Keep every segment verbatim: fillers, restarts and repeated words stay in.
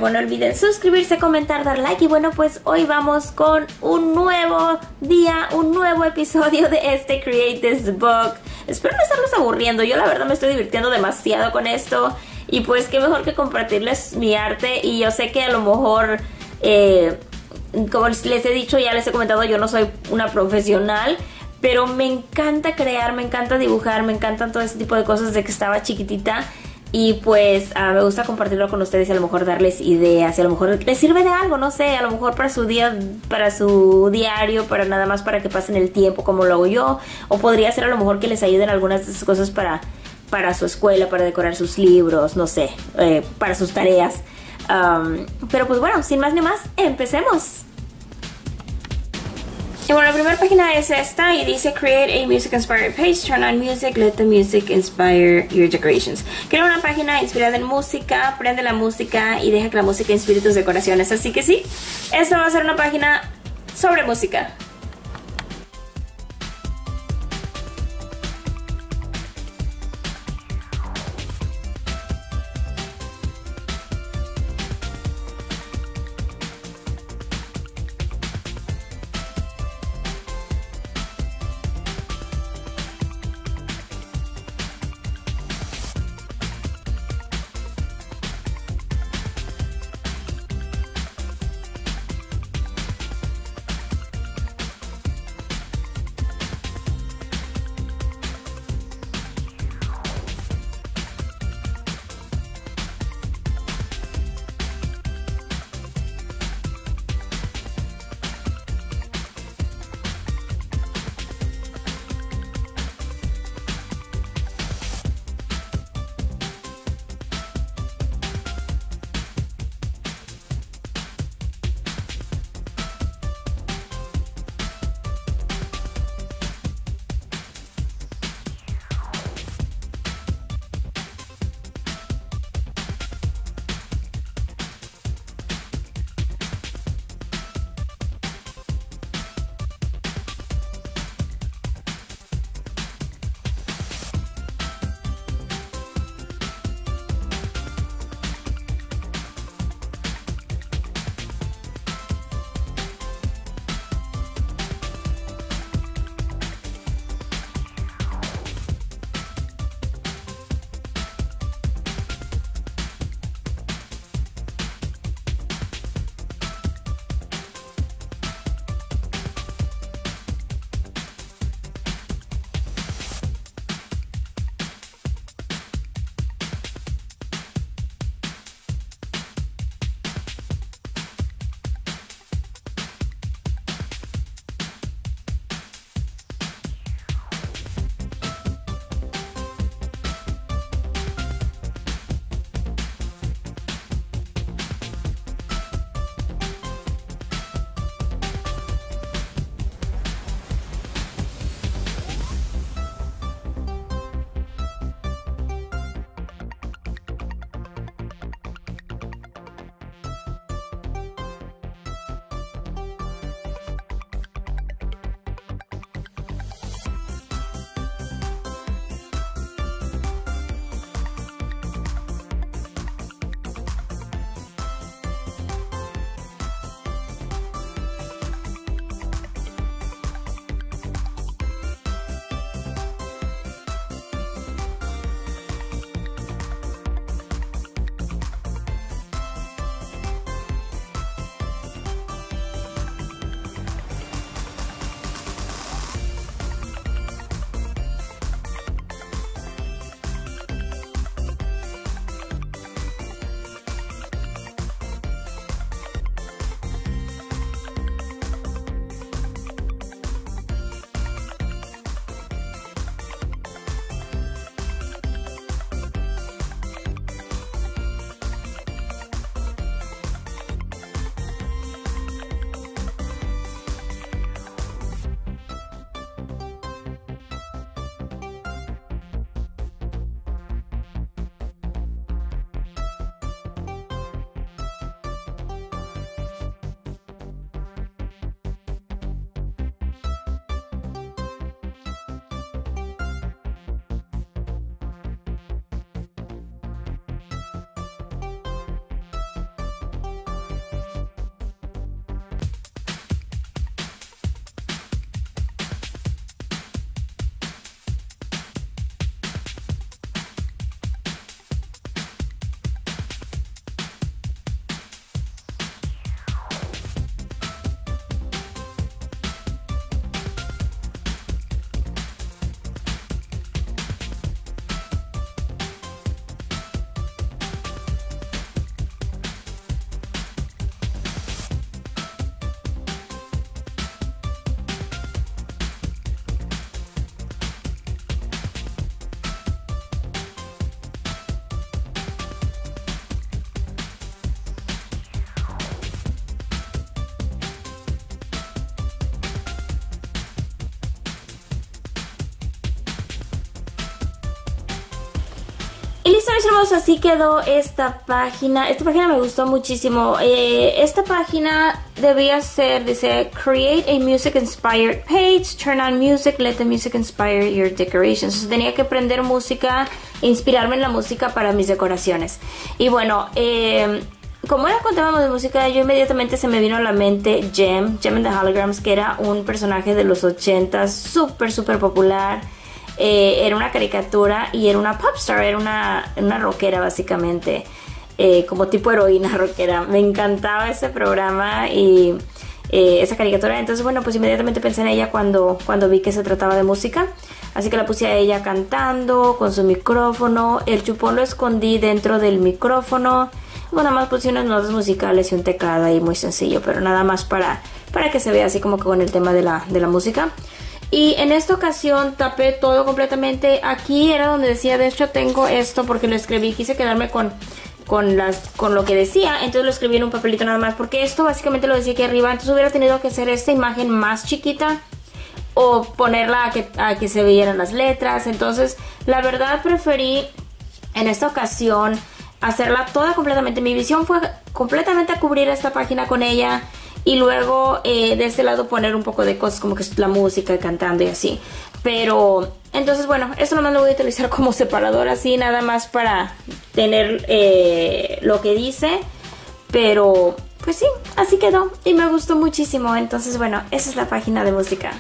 luego no olviden suscribirse, comentar, dar like. Y bueno, pues hoy vamos con un nuevo día, un nuevo episodio de este Create This Book. Espero no estarlos aburriendo, yo la verdad me estoy divirtiendo demasiado con esto. Y pues qué mejor que compartirles mi arte. Y yo sé que a lo mejor, eh, como les he dicho, ya les he comentado, yo no soy una profesional, pero me encanta crear, me encanta dibujar, me encantan todo ese tipo de cosas desde que estaba chiquitita. Y pues uh, me gusta compartirlo con ustedes y a lo mejor darles ideas y a lo mejor les sirve de algo, no sé, a lo mejor para su día, para su diario, para nada más para que pasen el tiempo como lo hago yo. O podría ser a lo mejor que les ayuden algunas de esas cosas para, para su escuela, para decorar sus libros, no sé, eh, para sus tareas. Um, pero pues bueno, sin más ni más, empecemos. Y bueno, la primera página es esta y dice Create a Music Inspired Page, Turn on Music, Let the Music Inspire Your Decorations. Crea una página inspirada en música, prende la música y deja que la música inspire tus decoraciones. Así que sí, esta va a ser una página sobre música. Y listo, mis hermosos, así quedó esta página. Esta página me gustó muchísimo. Eh, esta página debía ser, dice, create a music inspired page, turn on music, let the music inspire your decorations. Entonces, tenía que prender música, inspirarme en la música para mis decoraciones. Y bueno, eh, como era con temas de música, yo inmediatamente se me vino a la mente Jem, Jem and the Holograms, que era un personaje de los ochentas, súper, súper popular. Eh, era una caricatura y era una popstar, era una, una rockera básicamente, eh, como tipo heroína rockera. Me encantaba ese programa y eh, esa caricatura. Entonces, bueno, pues inmediatamente pensé en ella cuando, cuando vi que se trataba de música. Así que la puse a ella cantando con su micrófono. El chupón lo escondí dentro del micrófono. Bueno, nada más puse unas notas musicales y un teclado ahí muy sencillo, pero nada más para, para que se vea así como que con el tema de la, de la música. Y en esta ocasión tapé todo completamente. Aquí era donde decía, de hecho tengo esto porque lo escribí, quise quedarme con, con, las, con lo que decía. Entonces lo escribí en un papelito nada más, porque esto básicamente lo decía aquí arriba. Entonces hubiera tenido que hacer esta imagen más chiquita o ponerla a que, a que se vieran las letras. Entonces la verdad preferí en esta ocasión hacerla toda completamente. Mi visión fue completamente a cubrir esta página con ella. Y luego eh, de este lado poner un poco de cosas como que la música, cantando y así. Pero, entonces bueno, esto nomás lo voy a utilizar como separador así, nada más para tener eh, lo que dice. Pero, pues sí, así quedó y me gustó muchísimo. Entonces bueno, esa es la página de música.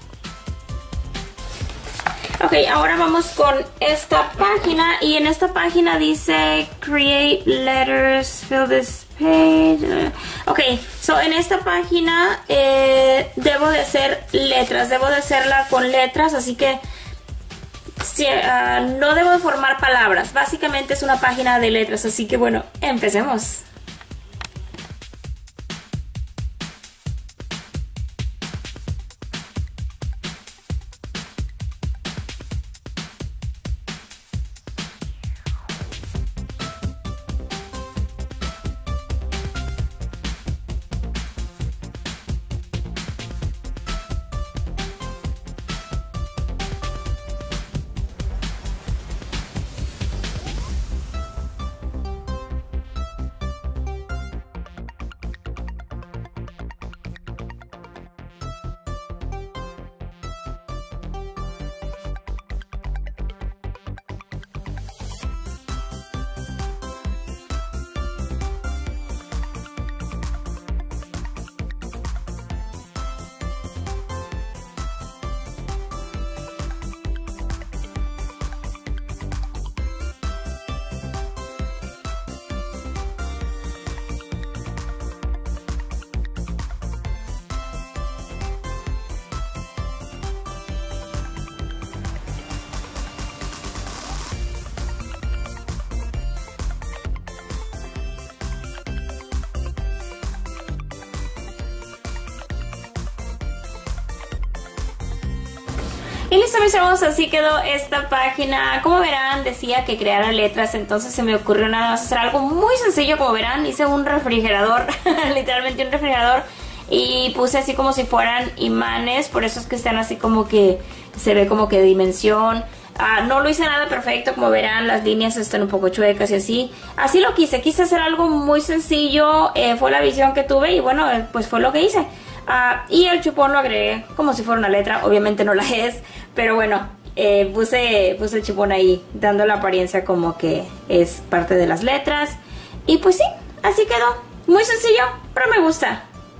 Ok, ahora vamos con esta página. Y en esta página dice create letters, fill this page. Ok, so en esta página eh, debo de hacer letras, debo de hacerla con letras, así que si, uh, no debo de formar palabras. Básicamente es una página de letras, así que bueno, empecemos. Y listo, mis hermanos, así quedó esta página. Como verán, decía que creara letras, entonces se me ocurrió nada más hacer algo muy sencillo. Como verán, hice un refrigerador, literalmente un refrigerador, y puse así como si fueran imanes, por eso es que están así como que se ve como que de dimensión. Uh, no lo hice nada perfecto, como verán, las líneas están un poco chuecas y así. Así lo quise, quise hacer algo muy sencillo, eh, fue la visión que tuve y bueno, eh, pues fue lo que hice. Uh, y el chupón lo agregué como si fuera una letra, obviamente no la es, pero bueno, eh, puse, puse el chupón ahí, dando la apariencia como que es parte de las letras. Y pues sí, así quedó, muy sencillo, pero me gusta.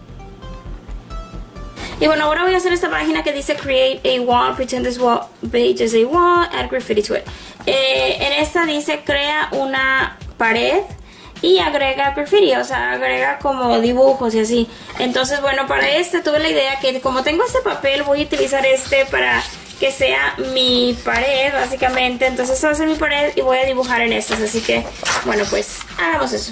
Y bueno, ahora voy a hacer esta página que dice create a wall, pretend this wall page is a wall, add graffiti to it. Eh, en esta dice crea una pared y agrega graffiti, o sea, agrega como dibujos y así. Entonces, bueno, para este tuve la idea que como tengo este papel, voy a utilizar este para que sea mi pared, básicamente. Entonces, esta va a ser mi pared y voy a dibujar en estas. Así que, bueno, pues hagamos eso.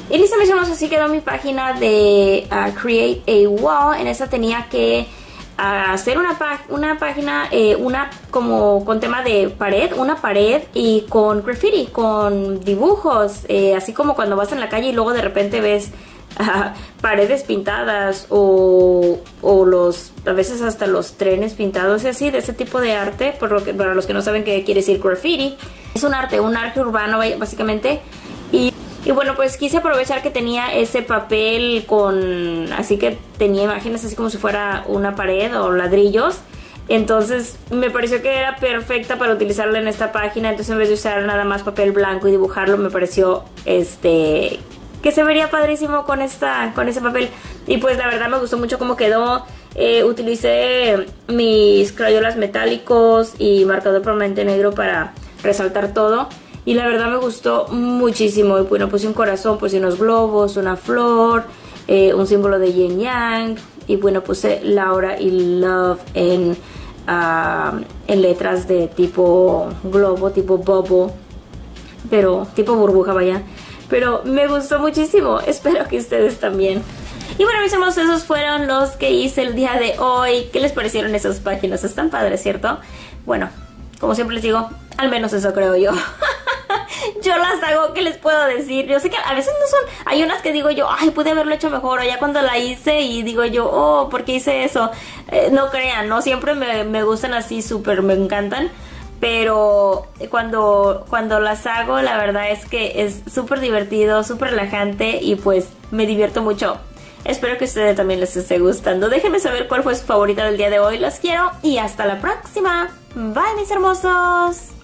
Y listo, mis hermosos, así quedó mi página de uh, Create a Wall. En esta tenía que uh, hacer una, una página, eh, una como con tema de pared, una pared y con graffiti, con dibujos, eh, así como cuando vas en la calle y luego de repente ves uh, paredes pintadas o, o los, a veces hasta los trenes pintados y así, de ese tipo de arte. Por lo que, para los que no saben qué quiere decir graffiti, es un arte, un arte urbano básicamente. Y Y bueno, pues quise aprovechar que tenía ese papel con... Así que tenía imágenes así como si fuera una pared o ladrillos. Entonces me pareció que era perfecta para utilizarla en esta página. Entonces en vez de usar nada más papel blanco y dibujarlo, me pareció este que se vería padrísimo con, esta, con ese papel. Y pues la verdad me gustó mucho cómo quedó. Eh, utilicé mis crayolas metálicos y marcador permanente negro para resaltar todo. Y la verdad me gustó muchísimo. Y bueno, puse un corazón, puse unos globos, una flor, eh, un símbolo de yin yang. Y bueno, puse Laura y Love en, uh, en letras de tipo globo, tipo bubble. Pero tipo burbuja, vaya. Pero me gustó muchísimo. Espero que ustedes también. Y bueno, mis hermosos, esos fueron los que hice el día de hoy. ¿Qué les parecieron esas páginas? Están padres, ¿cierto? Bueno, como siempre les digo, al menos eso creo yo. Yo las hago, ¿qué les puedo decir? Yo sé que a veces no son... Hay unas que digo yo, ay, pude haberlo hecho mejor. O ya cuando la hice y digo yo, oh, ¿por qué hice eso? Eh, no crean, no siempre me, me gustan así súper, me encantan. Pero cuando, cuando las hago, la verdad es que es súper divertido, súper relajante. Y pues me divierto mucho. Espero que a ustedes también les esté gustando. Déjenme saber cuál fue su favorita del día de hoy. Los quiero y hasta la próxima. Bye, mis hermosos.